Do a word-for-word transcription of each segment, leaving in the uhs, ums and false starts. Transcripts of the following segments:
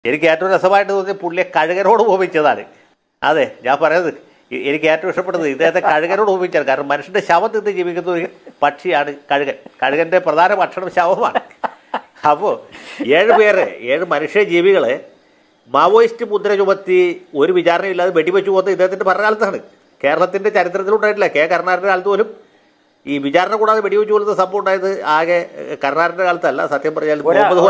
എനിക്ക് ഏറ്റവും രസമായിട്ട് തോന്നിയ പുള്ളിയെ കഴുകനോട് ഉപമിച്ചതാണ്. അതെ, ഞാൻ പറയുന്നത് എനിക്ക് ഏറ്റവും ഇഷ്ടപ്പെട്ടത് ഇദ്ദേഹത്തെ കഴുകനോട് ഉപമിച്ചാണ്. കാരണം മനുഷ്യന്റെ ശവം തിന്ന് ജീവിക്കുന്ന ഒരു പക്ഷിയാണ് കഴുകൻ. കഴുകന്റെ പ്രധാന ഭക്ഷണം ശവമാണ്. അപ്പോൾ ഏഴ് പേര് ഏഴ് മനുഷ്യ ജീവികളെ മാവോയിസ്റ്റ് മുദ്ര ചുമത്തി ഒരു വിചാരണയില്ലാതെ വെടിവെച്ചു പോകുന്നത് ഇദ്ദേഹത്തിന്റെ ഭരണകാലത്താണ്. കേരളത്തിന്റെ ചരിത്രത്തിലുണ്ടായിട്ടില്ല. കെ കരുണാകരന്റെ കാലത്ത് പോലും ഈ വിചാരണ കൂടാതെ വെടിവെച്ചു പോലത്തെ സംഭവം ഉണ്ടായത് ആകെ കരുണാകരന്റെ കാലത്തല്ല. സത്യം പറഞ്ഞാൽ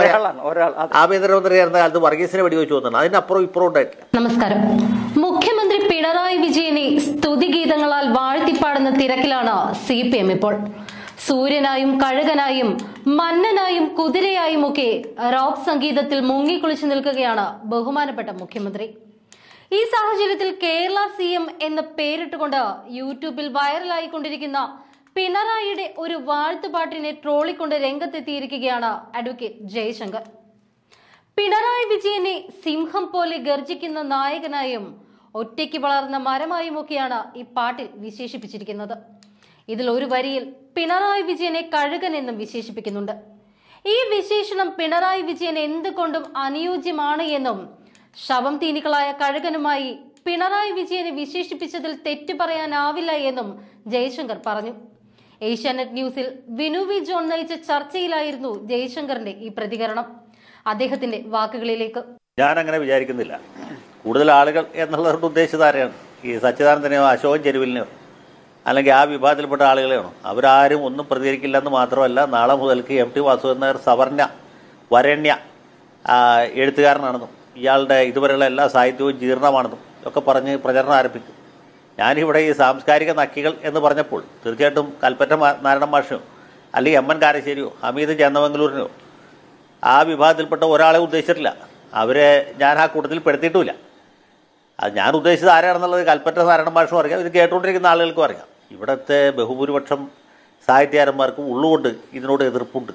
ആഭ്യന്തരമന്ത്രിയായിരുന്ന കാലത്ത് വർഗീസിനെ വെടിവെച്ചു പോകുന്നതാണ്. അതിനപ്പുറം ഇപ്പുറം ഉണ്ടായിട്ടില്ല. നമസ്കാരം. മുഖ്യമന്ത്രി പിണറായി വിജയനെ സ്തുതിഗീതങ്ങളാൽ വാഴ്ത്തിപ്പാടുന്ന തിരക്കിലാണ് സി പി എം ഇപ്പോൾ. സൂര്യനായും കഴുകനായും മന്നനായും കുതിരയായും ഒക്കെ റോക്ക് സംഗീതത്തിൽ മുങ്ങിക്കുളിച്ചു നിൽക്കുകയാണ് ബഹുമാനപ്പെട്ട മുഖ്യമന്ത്രി. ഈ സാഹചര്യത്തിൽ കേരള സി എം എന്ന് പേരിട്ടുകൊണ്ട് യൂട്യൂബിൽ വൈറലായിക്കൊണ്ടിരിക്കുന്ന പിണറായിയുടെ ഒരു വാഴ്ത്തുപാട്ടിനെ ട്രോളിക്കൊണ്ട് രംഗത്തെത്തിയിരിക്കുകയാണ് അഡ്വക്കേറ്റ് ജയശങ്കർ. പിണറായി വിജയനെ സിംഹം പോലെ ഗർജിക്കുന്ന നായകനായും ഒറ്റയ്ക്ക് വളർന്ന മരമായുമൊക്കെയാണ് ഈ പാട്ടിൽ വിശേഷിപ്പിച്ചിരിക്കുന്നത്. ഇതിൽ ഒരു വരിയിൽ പിണറായി വിജയനെ കഴുകൻ എന്നും വിശേഷിപ്പിക്കുന്നുണ്ട്. ഈ വിശേഷണം പിണറായി വിജയൻ എന്തുകൊണ്ടും അനുയോജ്യമാണ് എന്നും ശവം തീനികളായ കഴുകനുമായി പിണറായി വിജയനെ വിശേഷിപ്പിച്ചതിൽ തെറ്റു പറയാനാവില്ല എന്നും ജയശങ്കർ പറഞ്ഞു. ഏഷ്യാനെറ്റ് ന്യൂസിൽ വിനു വി ജോൺ നയിച്ച ചർച്ചയിലായിരുന്നു ജയശങ്കറിന്റെ ഈ പ്രതികരണം. അദ്ദേഹത്തിന്റെ വാക്കുകളിലേക്ക്. ഞാൻ അങ്ങനെ വിചാരിക്കുന്നില്ല. കൂടുതൽ ആളുകൾ എന്നുള്ളവരുടെ ഉദ്ദേശിച്ചത് ആരെയാണ്? ഈ സച്ചിദാനന്ദനെയോ അശോകൻ ചെരുവിലിനെയോ അല്ലെങ്കിൽ ആ വിഭാഗത്തിൽപ്പെട്ട ആളുകളെയാണോ? അവരാരും ഒന്നും പ്രതികരിക്കില്ലെന്ന് മാത്രമല്ല, നാളെ മുതൽക്ക് എം ടി വാസുദേവൻ നായർ സവർണ വരണ്യ എഴുത്തുകാരനാണെന്നും ഇയാളുടെ ഇതുവരെയുള്ള എല്ലാ സാഹിത്യവും ജീർണമാണെന്നും ഒക്കെ പറഞ്ഞ് പ്രചരണം ആരംഭിക്കും. ഞാനിവിടെ ഈ സാംസ്കാരിക നക്കികൾ എന്ന് പറഞ്ഞപ്പോൾ തീർച്ചയായിട്ടും കൽപ്പറ്റ നാരായണ മാഷിനോ അല്ലെങ്കിൽ എം എൻ കാരശ്ശേരിയോ ഹമീദ് ചേന്നമംഗലൂരിനോ ആ വിഭാഗത്തിൽപ്പെട്ട ഒരാളെ ഉദ്ദേശിച്ചിട്ടില്ല. അവരെ ഞാൻ ആ കൂട്ടത്തിൽ പെടുത്തിയിട്ടുമില്ല. അത് ഞാൻ ഉദ്ദേശിച്ചത് ആരാണെന്നുള്ളത് കൽപ്പറ്റ നാരായണ മാഷും അറിയാം, ഇത് കേട്ടുകൊണ്ടിരിക്കുന്ന ആളുകൾക്കും അറിയാം. ഇവിടുത്തെ ബഹുഭൂരിപക്ഷം സാഹിത്യകാരന്മാർക്കും ഉള്ളുകൊണ്ട് ഇതിനോട് എതിർപ്പുണ്ട്.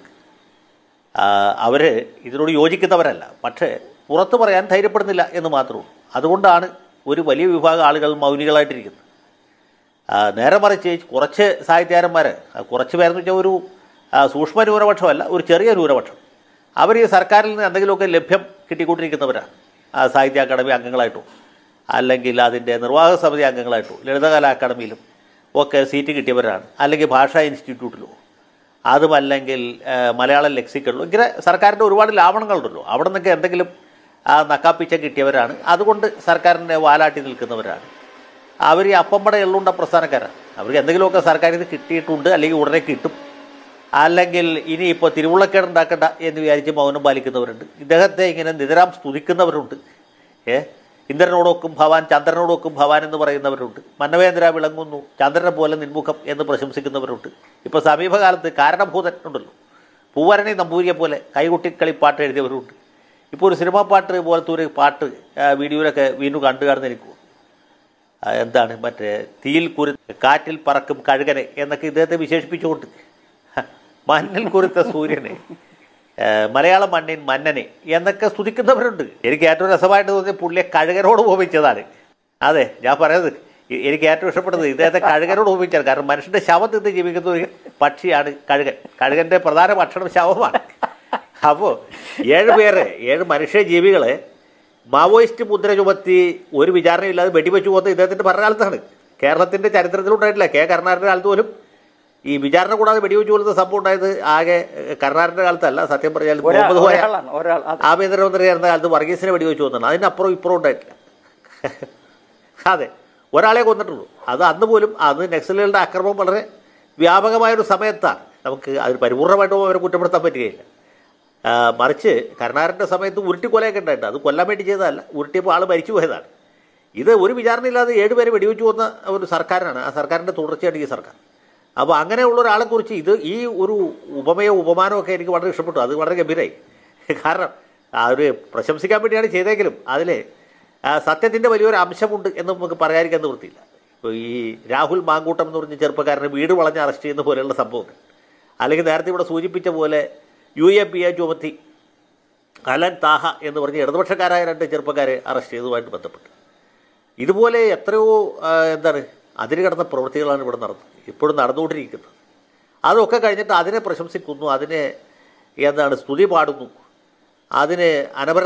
അവർ ഇതിനോട് യോജിക്കുന്നവരല്ല, പക്ഷേ പുറത്ത് പറയാൻ ധൈര്യപ്പെടുന്നില്ല എന്ന് മാത്രമേ ഉള്ളൂ. അതുകൊണ്ടാണ് ഒരു വലിയ വിഭാഗം ആളുകൾ മൗനികളായിട്ടിരിക്കുന്നത്. നേരെ മറിച്ച് കുറച്ച് സാഹിത്യകാരന്മാർ, കുറച്ച് പേരെന്ന് വെച്ചാൽ ഒരു സൂക്ഷ്മ ന്യൂനപക്ഷമല്ല, ഒരു ചെറിയ ന്യൂനപക്ഷം, അവർ ഈ സർക്കാരിൽ നിന്ന് എന്തെങ്കിലുമൊക്കെ ലഭ്യം കിട്ടിക്കൊണ്ടിരിക്കുന്നവരാണ്. സാഹിത്യ അക്കാദമി അംഗങ്ങളായിട്ടോ അല്ലെങ്കിൽ അതിൻ്റെ നിർവാഹക സമിതി അംഗങ്ങളായിട്ടോ ലളിതകലാ അക്കാദമിയിലും ഒക്കെ സീറ്റ് കിട്ടിയവരാണ്, അല്ലെങ്കിൽ ഭാഷാ ഇൻസ്റ്റിറ്റ്യൂട്ടിലോ അതുമല്ലെങ്കിൽ മലയാളം ലെക്സിക്കണിലോ ഇങ്ങനെ സർക്കാരിൻ്റെ ഒരുപാട് ലാവണങ്ങളുണ്ടല്ലോ, അവിടെ നിന്നൊക്കെ എന്തെങ്കിലും നക്കാപ്പിച്ച കിട്ടിയവരാണ്. അതുകൊണ്ട് സർക്കാരിൻ്റെ വാലാട്ടി നിൽക്കുന്നവരാണ്. അവർ ഈ അപ്പമ്പട എള്ളുണ്ട പ്രസ്ഥാനക്കാരാണ്. അവർക്ക് എന്തെങ്കിലുമൊക്കെ സർക്കാരിൽ നിന്ന് കിട്ടിയിട്ടുണ്ട്, അല്ലെങ്കിൽ ഉടനെ കിട്ടും, അല്ലെങ്കിൽ ഇനിയിപ്പോൾ തിരുവുള്ളക്കേട് ഉണ്ടാക്കണ്ട എന്ന് വിചാരിച്ച് മൗനം പാലിക്കുന്നവരുണ്ട്. ഇദ്ദേഹത്തെ ഇങ്ങനെ നിതരാം സ്തുതിക്കുന്നവരുണ്ട്. ഏ ഇന്ദ്രനോടൊക്കും ഭവാൻ ചന്ദ്രനോടൊക്കും ഭവാൻ എന്ന് പറയുന്നവരുണ്ട്. മന്നവേന്ദ്ര വിളങ്ങുന്നു ചന്ദ്രനെ പോലെ നിൻമുഖം എന്ന് പ്രശംസിക്കുന്നവരുണ്ട്. ഇപ്പോൾ സമീപകാലത്ത് കാരണഭൂതൻ ഉണ്ടല്ലോ, പൂവരണി നമ്പൂരിയെ പോലെ കൈകുട്ടിക്കളിപ്പാട്ട് എഴുതിയവരുണ്ട്. ഇപ്പോൾ ഒരു സിനിമാ പാട്ട് പോലത്തെ ഒരു പാട്ട് വീഡിയോയിലൊക്കെ വീണ്ടും കണ്ടു കാണുന്ന എനിക്ക് എന്താണ് മറ്റേ തീയിൽ കുരു കാറ്റിൽ പറക്കും കഴുകനെ എന്നൊക്കെ ഇദ്ദേഹത്തെ വിശേഷിപ്പിച്ചുകൊണ്ട് മണ്ണിൽ കുരുത്ത സൂര്യനെ, മലയാള മണ്ണിൻ മന്നനെ എന്നൊക്കെ സ്തുതിക്കുന്നവരുണ്ട്. എനിക്ക് ഏറ്റവും രസമായിട്ട് തോന്നിയ പുള്ളിയെ കഴുകനോട് ഉപമിച്ചതാണ്. അതെ, ഞാൻ പറയുന്നത് എനിക്ക് ഏറ്റവും ഇഷ്ടപ്പെട്ടത് ഇദ്ദേഹത്തെ കഴുകനോട് ഉപമിച്ചാണ്. കാരണം മനുഷ്യന്റെ ശവം തിന്ന് ജീവിക്കുന്ന ഒരു പക്ഷിയാണ് കഴുകൻ. കഴുകന്റെ പ്രധാന ഭക്ഷണം ശവമാണ്. അപ്പോൾ ഏഴ് പേര് ഏഴ് മനുഷ്യ ജീവികളെ മാവോയിസ്റ്റ് മുദ്ര ചുമത്തി ഒരു വിചാരണയില്ലാതെ വെടിവെച്ചു പോകുന്നത് ഇദ്ദേഹത്തിന്റെ ഭരണകാലത്താണ്. കേരളത്തിന്റെ ചരിത്രത്തിലുണ്ടായിട്ടില്ല. കെ കരുണാകരന്റെ കാലത്ത് പോലും ഈ വിചാരണ കൂടാതെ വെടിവെച്ചു പോലത്തെ സംഭവം ഉണ്ടായത് ആകെ കരുണാകരന്റെ കാലത്തല്ല. സത്യം പറഞ്ഞാൽ ആഭ്യന്തരമന്ത്രിയായിരുന്ന കാലത്ത് വർഗീസിനെ വെടിവെച്ചു പോകുന്നതാണ്. അതിനപ്പുറം ഇപ്പുറം ഉണ്ടായിട്ടില്ല. അതെ, ഒരാളെ കൊന്നിട്ടുള്ളൂ. അത് അന്ന് പോലും അന്ന് നക്സലുകളുടെ ആക്രമണം വളരെ വ്യാപകമായൊരു സമയത്താണ്. നമുക്ക് അതിന് പരിപൂർണമായിട്ടും അവരെ കുറ്റപ്പെടുത്താൻ പറ്റുകയില്ല. മറിച്ച് കരുണാകരൻ്റെ സമയത്ത് ഉരുട്ടിക്കൊലയൊക്കെ ഉണ്ടായിട്ട് അത് കൊല്ലാൻ വേണ്ടി ചെയ്തതല്ല, ഉരുട്ടിയപ്പോൾ ആൾ മരിച്ചു പോയതാണ്. ഇത് ഒരു വിചാരണയില്ലാതെ ഏഴുപേരെ വെടിവെച്ചു പോകുന്ന ഒരു സർക്കാരാണ്. ആ സർക്കാരിൻ്റെ തുടർച്ചയാണ് ഈ സർക്കാർ. അപ്പോൾ അങ്ങനെയുള്ള ഒരാളെക്കുറിച്ച് ഇത് ഈ ഒരു ഉപമയോ ഉപമാനമോ ഒക്കെ എനിക്ക് വളരെ ഇഷ്ടപ്പെട്ടു. അത് വളരെ ഗംഭീരമായി. കാരണം അവർ പ്രശംസിക്കാൻ വേണ്ടിയാണ് ചെയ്തെങ്കിലും അതിൽ സത്യത്തിൻ്റെ വലിയൊരു അംശമുണ്ട് എന്ന് നമുക്ക് പറയാതിരിക്കാൻ നിവൃത്തിയില്ല. ഇപ്പോൾ ഈ രാഹുൽ മാങ്കൂട്ടം എന്ന് പറഞ്ഞ ചെറുപ്പക്കാരനെ വീട് വളഞ്ഞ് അറസ്റ്റ് ചെയ്യുന്ന പോലെയുള്ള സംഭവങ്ങൾ, അല്ലെങ്കിൽ നേരത്തെ ഇവിടെ സൂചിപ്പിച്ച പോലെ യു എ പി എ ചുമത്തി അലൻ താഹ എന്ന് പറഞ്ഞ് ഇടതുപക്ഷക്കാരായ രണ്ട് ചെറുപ്പക്കാരെ അറസ്റ്റ് ചെയ്തതുമായിട്ട് ബന്ധപ്പെട്ട് ഇതുപോലെ എത്രയോ എന്താണ് അതിന് കിടന്ന പ്രവൃത്തികളാണ് ഇവിടെ നടന്നത്, ഇപ്പോഴും നടന്നുകൊണ്ടിരിക്കുന്നത്. അതൊക്കെ കഴിഞ്ഞിട്ട് അതിനെ പ്രശംസിക്കുന്നു, അതിനെ എന്താണ് സ്തുതി പാടുന്നു, അതിന് അനവരതം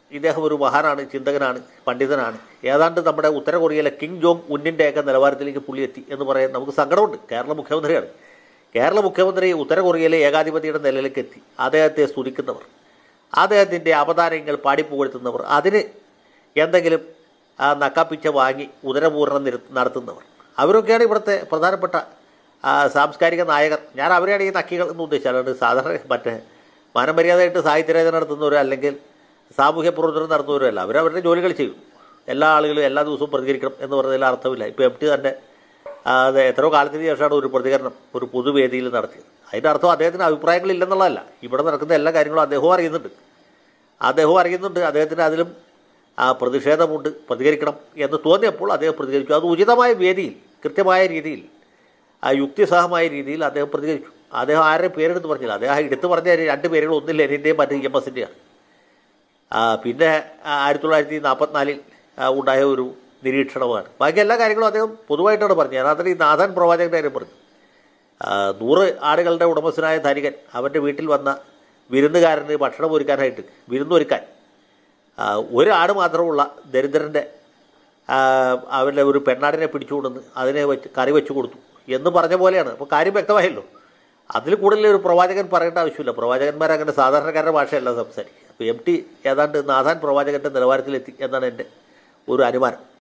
ഇദ്ദേഹം ഒരു മഹാനാണ്, ചിന്തകനാണ്, പണ്ഡിതനാണ്. ഏതാണ്ട് നമ്മുടെ ഉത്തര കൊറിയയിലെ കിം ജോങ് ഉന്നിൻ്റെയൊക്കെ നിലവാരത്തിലേക്ക് പുള്ളി എത്തി എന്ന് പറയാൻ നമുക്ക് സങ്കടമുണ്ട്. കേരള മുഖ്യമന്ത്രിയാണ്. കേരള മുഖ്യമന്ത്രി ഉത്തര കൊറിയയിലെ ഏകാധിപതിയുടെ നിലയിലേക്ക് എത്തി. അദ്ദേഹത്തെ സ്തുതിക്കുന്നവർ, അദ്ദേഹത്തിൻ്റെ അവതാരങ്ങൾ പാടിപ്പുകഴ്ത്തുന്നവർ, അതിന് എന്തെങ്കിലും നക്കാപ്പിച്ച വാങ്ങി ഉദരപൂരണം നടത്തുന്നവർ, അവരൊക്കെയാണ് ഇവിടുത്തെ പ്രധാനപ്പെട്ട സാംസ്കാരിക നായകർ. ഞാൻ അവരെയാണ് ഈ നക്കികൾ എന്ന് ഉദ്ദേശിച്ചത്. അല്ലാണ്ട് സാധാരണ മറ്റേ മാനമര്യാദയായിട്ട് സാഹിത്യരചന നടത്തുന്നവരോ അല്ലെങ്കിൽ സാമൂഹ്യ പ്രവർത്തനം നടത്തുന്നവരോ അല്ല. അവരവരുടെ ജോലികൾ ചെയ്യും. എല്ലാ ആളുകളും എല്ലാ ദിവസവും പ്രതികരിക്കണം എന്ന് പറഞ്ഞതിൽ അർത്ഥമില്ല. ഇപ്പോൾ എം ടി തന്നെ അത് എത്രയോ കാലത്തിന് ശേഷമാണ് ഒരു പ്രതികരണം ഒരു പൊതുവേദിയിൽ നടത്തിയത്. അതിൻ്റെ അർത്ഥം അദ്ദേഹത്തിന് അഭിപ്രായങ്ങളില്ലെന്നുള്ളതല്ല. ഇവിടെ നടക്കുന്ന എല്ലാ കാര്യങ്ങളും അദ്ദേഹവും അറിയുന്നുണ്ട് അദ്ദേഹവും അറിയുന്നുണ്ട് അദ്ദേഹത്തിന് അതിലും പ്രതിഷേധമുണ്ട്, പ്രതികരിക്കണം എന്ന് തോന്നിയപ്പോൾ അദ്ദേഹം പ്രതികരിച്ചു. അത് ഉചിതമായ വേദിയിൽ, കൃത്യമായ രീതിയിൽ, യുക്തിസഹമായ രീതിയിൽ അദ്ദേഹം പ്രതികരിച്ചു. അദ്ദേഹം ആരുടെയും പേരെടുത്ത് പറഞ്ഞില്ല. അദ്ദേഹം എടുത്ത് പറഞ്ഞ രണ്ട് പേരുകൾ, ഒന്ന് ലെനിൻ്റെയും മറ്റേ ഇ എം എസിൻ്റെയാണ്. പിന്നെ ആയിരത്തി തൊള്ളായിരത്തി നാൽപ്പത്തിനാലിൽ ഉണ്ടായ ഒരു നിരീക്ഷണമാണ്. ബാക്കി എല്ലാ കാര്യങ്ങളും അദ്ദേഹം പൊതുവായിട്ടാണ് പറഞ്ഞത്. അതിൽ ഈ നാഥൻ പ്രവാചകൻ്റെ കാര്യം പറഞ്ഞു. നൂറ് ആടുകളുടെ ഉടമസ്ഥനായ ധനികൻ അവൻ്റെ വീട്ടിൽ വന്ന വിരുന്നുകാരന് ഭക്ഷണം ഒരുക്കാനായിട്ട്, വിരുന്നൊരുക്കാൻ ഒരു ആട് മാത്രമുള്ള ദരിദ്രൻ്റെ അവൻ്റെ ഒരു പെണ്ണാടിനെ പിടിച്ചുകൊണ്ടുവന്ന് അതിനെ വെച്ച് കറി വെച്ച് കൊടുത്തു എന്ന് പറഞ്ഞ പോലെയാണ്. അപ്പോൾ കാര്യം വ്യക്തമായല്ലോ. അതിൽ കൂടുതൽ ഒരു പ്രവാചകൻ പറയേണ്ട ആവശ്യമില്ല. പ്രവാചകന്മാർ അങ്ങനെ സാധാരണക്കാരുടെ ഭാഷയല്ല സംസാരിക്കുക. അപ്പോൾ എം ടി ഏതാണ്ട് നാഥാൻ പ്രവാചകൻ്റെ നിലവാരത്തിലെത്തി എന്നാണ് എൻ്റെ ഒരു അനുമാനം.